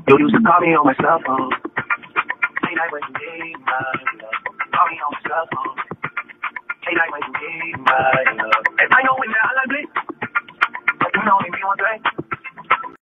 You used to call me on my cell phone. Late night when you need my love. Call me on my cell phone. Late night when you need my love. And I know when you're ugly, but you know me one thing.